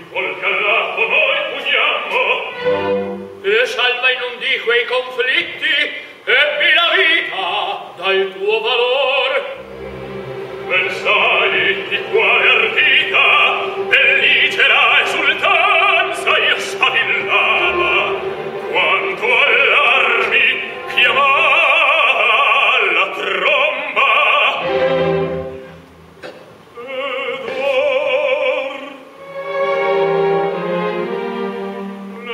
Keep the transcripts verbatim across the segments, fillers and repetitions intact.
col callato noi puniamo. E salva in un di quei conflitti, ebbi la vita dal tuo valor. Pensai di quale ardita, bellicera esultanza io sfavillava, quanto all'armi chiamava la tromba. Ed or le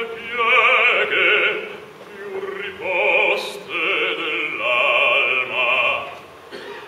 pieghe più riposte dell'alma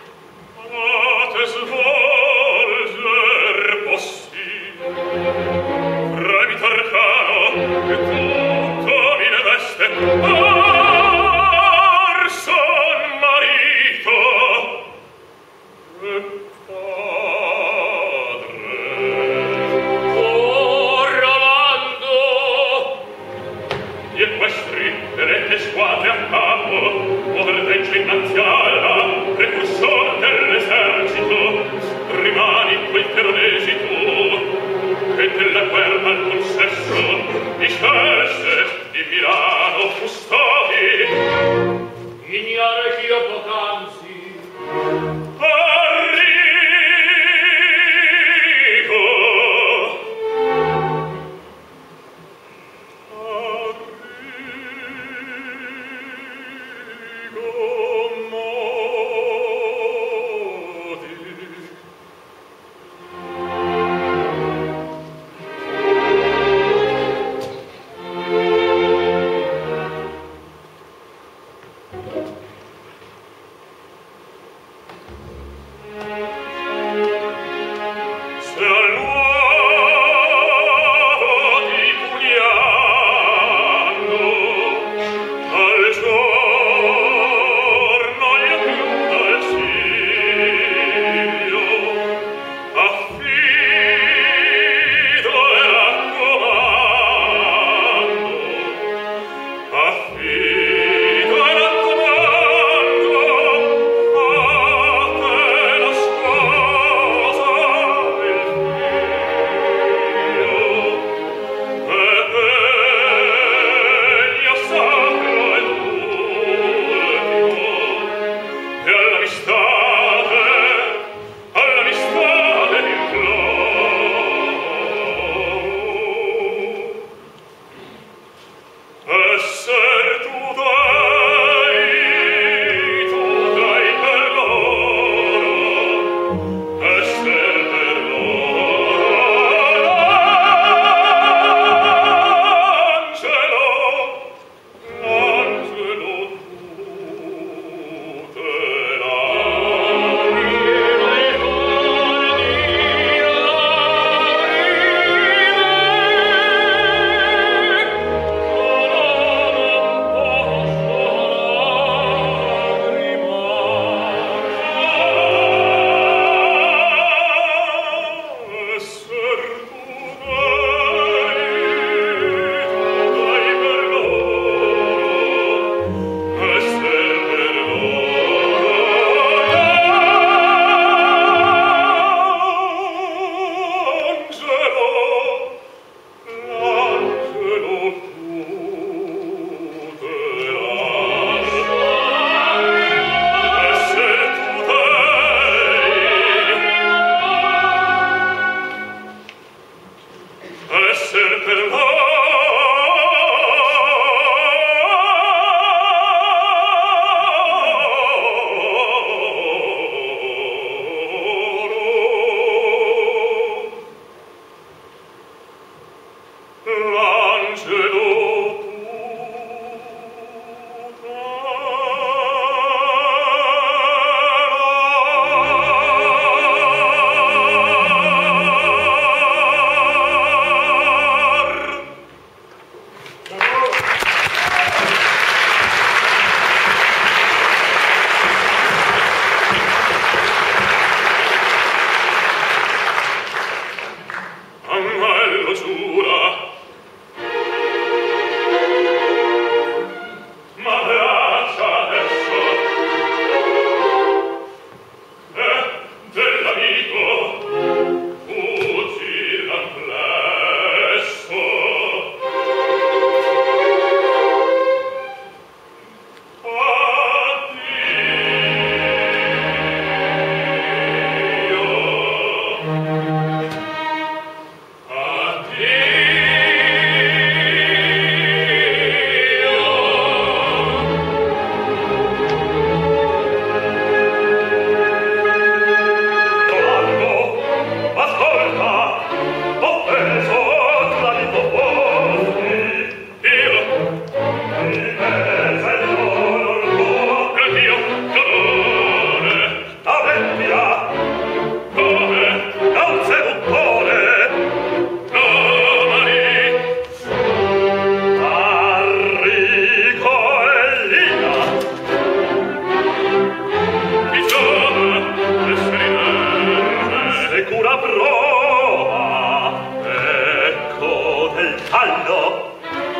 stallo.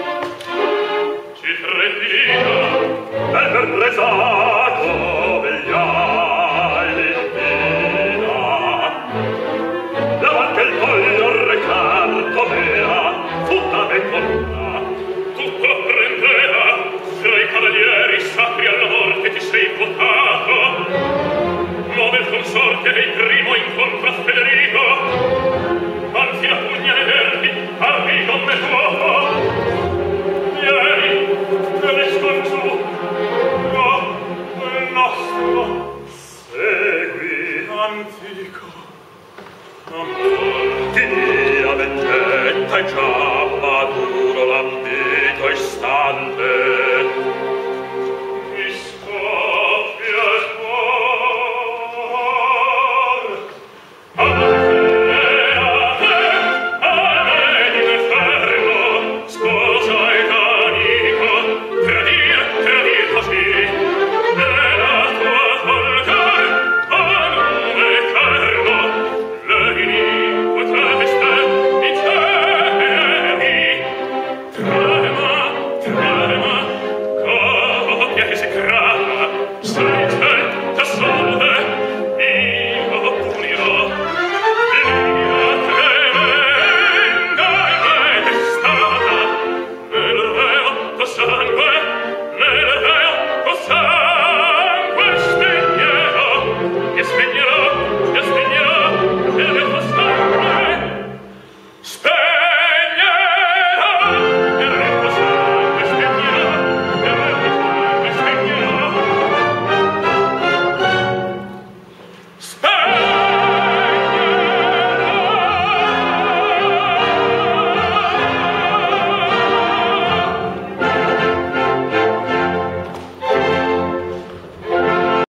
Ci trepida Per per presato vegliai l'invina. La qualche il foglio recarto mea, futta me corna. tutto prendeva tra i cavalieri sacri alla morte ti sei votato. Muove il consorte e il primo incontro a Federico. Anzi la pugna ne verdi, ardi con me fuoco. Vieni, te ne scongiù. No, il nostro. Segui, Antico. amor, chi mia vendetta è già maturo l'ambito istante.